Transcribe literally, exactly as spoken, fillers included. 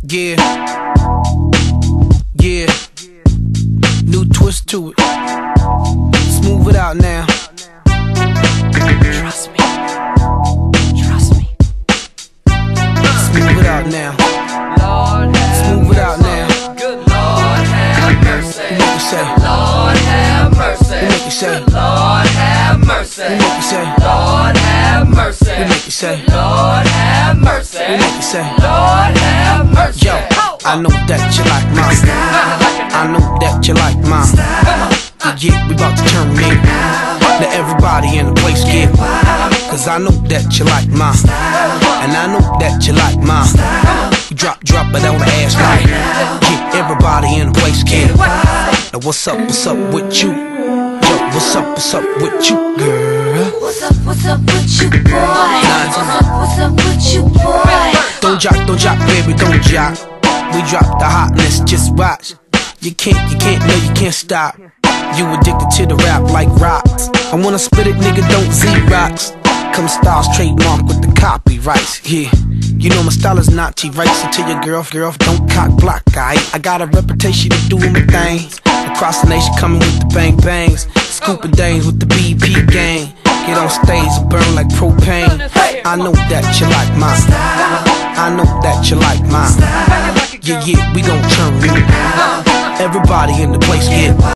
Yeah, yeah, new twist to it. Smooth it out now. Trust me, trust me. Smooth it out now. Smooth it out now. Good Lord have mercy. What make you say? Lord have mercy. What make you say? Lord have mercy. What make you say? Lord have mercy. What make you say? Lord have mercy. What make you say? Lord have mercy. Yo, I know that you like mine. I know that you like mine. Yeah, we about to turn me. Let everybody in the place get. Cause I know that you like mine. And I know that you like mine. You drop, drop it on the ass like. Yeah, everybody in the place get. Now what's up, what's up with you? Yo, what's up, what's up with you, girl? What's up, what's up with you, boy? What's up, what's up with you, boy? Don't jock, don't jock, baby, don't jock. We drop the hotness, just watch. You can't, you can't, no, you can't stop. You addicted to the rap like rocks. I wanna split it, nigga, don't Z-rocks. Come styles trademark with the copyrights, yeah. You know my style is not T-Rex. So tell your girl, girl, don't cock block, I I got a reputation of doing my thing. Across the nation coming with the bang bangs. Scooping dames with the B P gang. Get on stage and burn like propane. I know that you like mine. I know that you like mine. Yeah, yeah, we gon' turn you. Everybody in the place get.